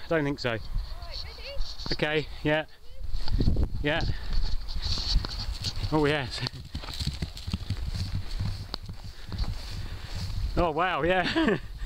don't think so. Alright, ready? Okay, yeah. Yeah. Oh yes. Oh wow, yeah.